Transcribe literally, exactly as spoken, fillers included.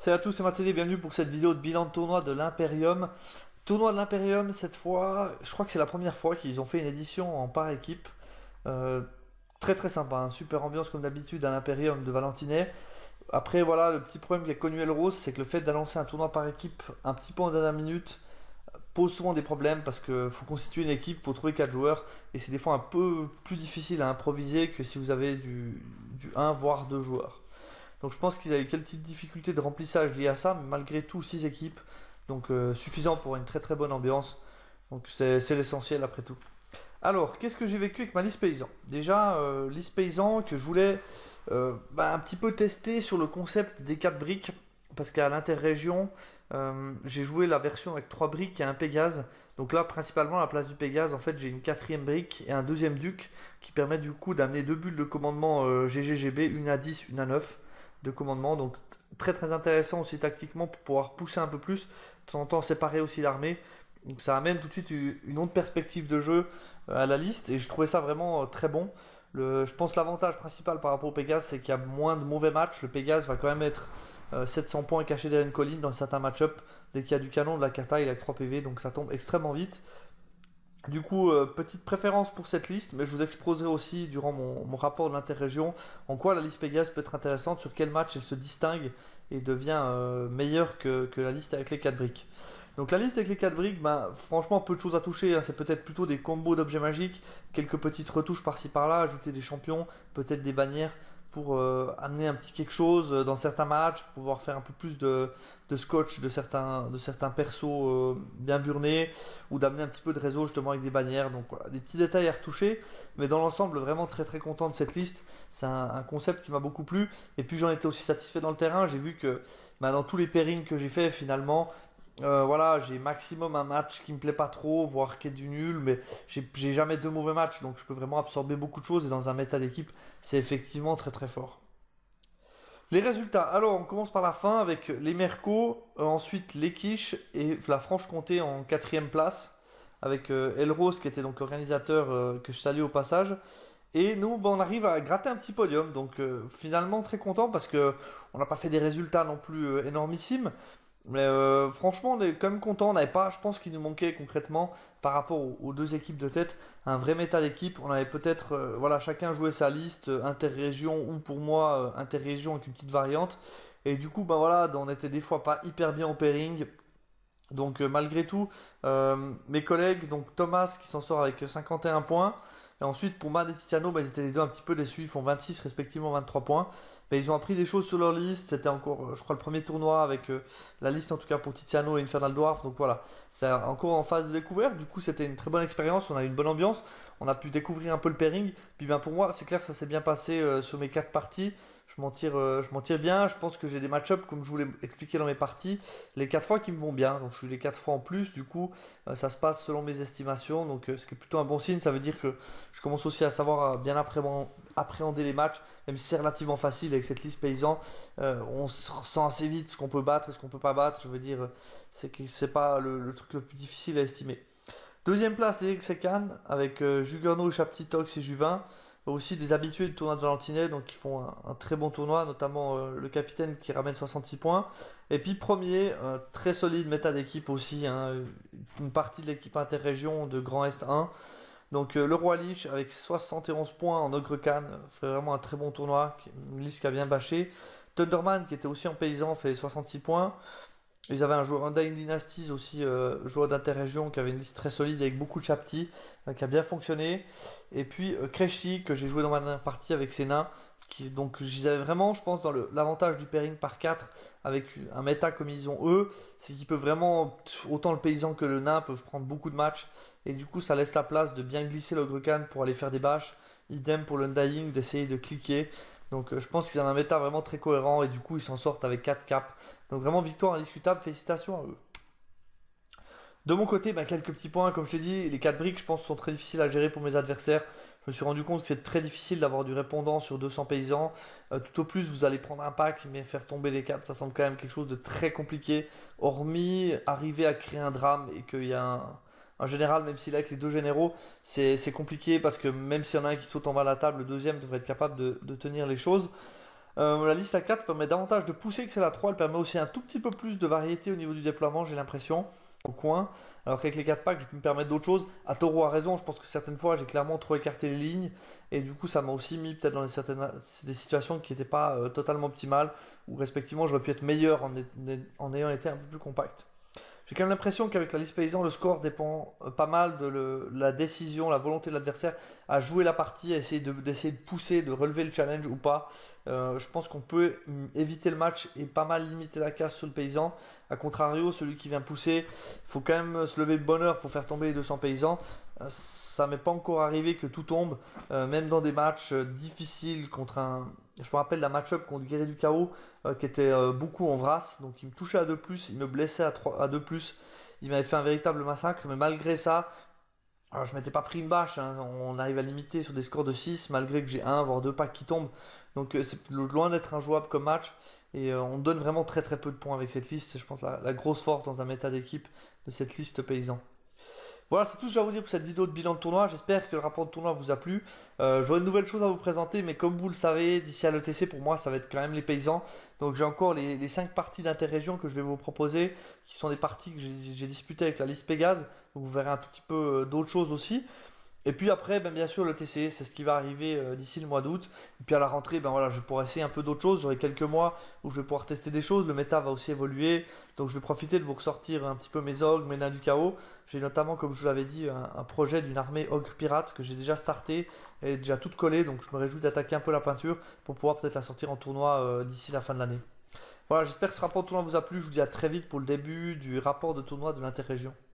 Salut à tous, c'est Matsede, bienvenue pour cette vidéo de bilan de tournoi de l'Imperium. Tournoi de l'Imperium, cette fois, je crois que c'est la première fois qu'ils ont fait une édition en par équipe. Euh, Très très sympa, hein. Super ambiance comme d'habitude à l'Imperium de Valentinet. Après voilà, le petit problème qu'a connu Elrose, c'est que le fait d'annoncer un tournoi par équipe un petit peu en dernière minute pose souvent des problèmes parce qu'il faut constituer une équipe, faut trouver quatre joueurs et c'est des fois un peu plus difficile à improviser que si vous avez du, du un voire deux joueurs. Donc je pense qu'ils avaient eu quelques petites difficultés de remplissage liées à ça, mais malgré tout, six équipes, donc euh, suffisant pour une très très bonne ambiance. Donc c'est c'est l'essentiel après tout. Alors, qu'est-ce que j'ai vécu avec ma liste paysan? Déjà, euh, liste paysan que je voulais euh, bah, un petit peu tester sur le concept des quatre briques, parce qu'à l'interrégion, euh, j'ai joué la version avec trois briques et un Pégase. Donc là, principalement à la place du Pégase, en fait, j'ai une quatrième brique et un deuxième duc qui permet du coup d'amener deux bulles de commandement euh, G G G B, une à dix, une à neuf de commandement. Donc très très intéressant aussi tactiquement pour pouvoir pousser un peu plus. De temps en temps, séparer aussi l'armée. Donc ça amène tout de suite une autre perspective de jeu euh, à la liste et je trouvais ça vraiment euh, très bon. Le, je pense l'avantage principal par rapport au Pégase, c'est qu'il y a moins de mauvais matchs. Le Pégase va quand même être euh, sept cents points cachés derrière une colline dans certains match-up. Dès qu'il y a du canon, de la kata, il a que trois P V, donc ça tombe extrêmement vite. Du coup, euh, petite préférence pour cette liste, mais je vous exposerai aussi durant mon, mon rapport de l'interrégion en quoi la liste Pégase peut être intéressante, sur quel match elle se distingue et devient euh, meilleure que, que la liste avec les quatre briques. Donc la liste avec les quatre briques, bah, franchement peu de choses à toucher, hein. C'est peut-être plutôt des combos d'objets magiques, quelques petites retouches par-ci par-là, ajouter des champions, peut-être des bannières pour euh, amener un petit quelque chose dans certains matchs, pouvoir faire un peu plus de, de scotch de certains, de certains persos euh, bien burnés, ou d'amener un petit peu de réseau justement avec des bannières. Donc voilà, des petits détails à retoucher, mais dans l'ensemble vraiment très très content de cette liste. C'est un, un concept qui m'a beaucoup plu, et puis j'en étais aussi satisfait dans le terrain. J'ai vu que bah, dans tous les pairings que j'ai fait finalement, euh, voilà, j'ai maximum un match qui me plaît pas trop, voire qui est du nul, mais j'ai j'ai jamais deux mauvais matchs, donc je peux vraiment absorber beaucoup de choses, et dans un méta d'équipe, c'est effectivement très très fort. Les résultats, alors on commence par la fin avec les Mercos, euh, ensuite les Quiches et la Franche-Comté en quatrième place, avec euh, Elrose qui était donc l'organisateur euh, que je salue au passage. Et nous, bah, on arrive à gratter un petit podium, donc euh, finalement très content parce que on n'a pas fait des résultats non plus euh, énormissimes, mais euh, franchement, on est quand même content. On n'avait pas, je pense qu'il nous manquait concrètement par rapport aux, aux deux équipes de tête, un vrai méta d'équipe. On avait peut-être, euh, voilà, chacun joué sa liste euh, interrégion ou pour moi euh, interrégion avec une petite variante. Et du coup, ben voilà, on était des fois pas hyper bien au pairing. Donc euh, malgré tout, euh, mes collègues, donc Thomas qui s'en sort avec cinquante et un points, et ensuite pour Man et Tiziano, bah, ils étaient les deux un petit peu déçus, ils font vingt-six respectivement vingt-trois points. Mais ils ont appris des choses sur leur liste, c'était encore, euh, je crois, le premier tournoi avec euh, la liste en tout cas pour Tiziano et Infernal Dwarf, donc voilà, c'est encore en phase de découverte. Du coup c'était une très bonne expérience, on a eu une bonne ambiance, on a pu découvrir un peu le pairing, puis ben pour moi c'est clair que ça s'est bien passé euh, sur mes quatre parties. Je m'en tire, euh, je m'en tire bien, je pense que j'ai des match-ups comme je vous l'ai expliqué dans mes parties, les quatre fois qui me vont bien, donc je suis les quatre fois en plus, du coup euh, ça se passe selon mes estimations, donc euh, ce qui est plutôt un bon signe. Ça veut dire que je commence aussi à savoir euh, bien appréhender les matchs, même si c'est relativement facile avec cette liste paysan. Euh, on se ressent assez vite ce qu'on peut battre et ce qu'on peut pas battre. Je veux dire, euh, c'est que c'est pas le, le truc le plus difficile à estimer. Deuxième place, les Execan avec euh, Juggernaut, Chaptitox et Juvin. Aussi des habitués du tournoi de Valentinet, donc qui font un, un très bon tournoi, notamment euh, le capitaine qui ramène soixante-six points. Et puis premier, euh, très solide méta d'équipe aussi, hein, une partie de l'équipe interrégion de Grand Est un. Donc euh, le Roi Lich avec soixante et onze points en Ogre Khan, fait vraiment un très bon tournoi, une liste qui a bien bâché. Thunderman qui était aussi en paysan fait soixante-six points. Ils avaient un joueur Undying Dynasties aussi, euh, joueur d'interrégion qui avait une liste très solide avec beaucoup de chaptis, euh, qui a bien fonctionné. Et puis euh, Kreshi que j'ai joué dans ma dernière partie avec ses nains, qui donc j'y avais vraiment, je pense, dans le- l'avantage du pairing par quatre avec un méta comme ils ont eux, c'est qu'ils peuvent vraiment, autant le paysan que le nain peuvent prendre beaucoup de matchs, et du coup ça laisse la place de bien glisser l'Ogre-Khan pour aller faire des bâches. Idem pour l'Undying, d'essayer de cliquer. Donc euh, je pense qu'ils ont un méta vraiment très cohérent et du coup ils s'en sortent avec quatre caps. Donc vraiment victoire indiscutable, félicitations à eux. De mon côté, bah, quelques petits points, comme je t'ai dit, les quatre briques je pense sont très difficiles à gérer pour mes adversaires. Je me suis rendu compte que c'est très difficile d'avoir du répondant sur deux cents paysans. Euh, tout au plus vous allez prendre un pack, mais faire tomber les quatre ça semble quand même quelque chose de très compliqué. Hormis arriver à créer un drame et qu'il y a un, un général, même s'il est avec les deux généraux, c'est c'est compliqué parce que même s'il y en a un qui saute en bas de la table, le deuxième devrait être capable de, de tenir les choses. Euh, la liste à quatre permet davantage de pousser que celle à trois. Elle permet aussi un tout petit peu plus de variété au niveau du déploiement, j'ai l'impression, au coin. Alors qu'avec les quatre packs, je peux me permettre d'autres choses. À Taureau a raison, je pense que certaines fois, j'ai clairement trop écarté les lignes. Et du coup, ça m'a aussi mis peut-être dans des, certaines, des situations qui n'étaient pas euh, totalement optimales, où respectivement, j'aurais pu être meilleur en, en ayant été un peu plus compact. J'ai quand même l'impression qu'avec la liste paysan, le score dépend euh, pas mal de le- la décision, la volonté de l'adversaire à jouer la partie, à essayer de, d'essayer de pousser, de relever le challenge ou pas. Euh, je pense qu'on peut mm, éviter le match et pas mal limiter la casse sur le paysan. A contrario, celui qui vient pousser, il faut quand même se lever de bonne heure pour faire tomber les deux cents paysans. Euh, ça m'est pas encore arrivé que tout tombe, euh, même dans des matchs euh, difficiles contre un. Je me rappelle la match-up contre Guerrier du Chaos euh, qui était euh, beaucoup en vrasse. Donc il me touchait à deux plus, il me blessait à, trois, à deux plus. Il m'avait fait un véritable massacre. Mais malgré ça, alors je m'étais pas pris une bâche, hein. On arrive à limiter sur des scores de six malgré que j'ai un voire deux packs qui tombent. Donc euh, c'est loin d'être injouable comme match. Et euh, on donne vraiment très très peu de points avec cette liste. C'est je pense la, la grosse force dans un méta d'équipe de cette liste paysan. Voilà, c'est tout ce que j'ai à vous dire pour cette vidéo de bilan de tournoi. J'espère que le rapport de tournoi vous a plu. Euh, J'aurai une nouvelle chose à vous présenter, mais comme vous le savez, d'ici à l'E T C, pour moi, ça va être quand même les paysans. Donc j'ai encore les, les cinq parties d'interrégion que je vais vous proposer, qui sont des parties que j'ai disputées avec la liste Pégase. Donc vous verrez un tout petit peu euh, d'autres choses aussi. Et puis après, ben bien sûr, le T C, c'est ce qui va arriver euh, d'ici le mois d'août. Et puis à la rentrée, ben voilà, je vais pouvoir essayer un peu d'autres choses. J'aurai quelques mois où je vais pouvoir tester des choses. Le méta va aussi évoluer. Donc je vais profiter de vous ressortir un petit peu mes ogres, mes nains du chaos. J'ai notamment, comme je vous l'avais dit, un, un projet d'une armée ogre pirate que j'ai déjà starté. Elle est déjà toute collée. Donc je me réjouis d'attaquer un peu la peinture pour pouvoir peut-être la sortir en tournoi euh, d'ici la fin de l'année. Voilà, j'espère que ce rapport de tournoi vous a plu. Je vous dis à très vite pour le début du rapport de tournoi de l'interrégion.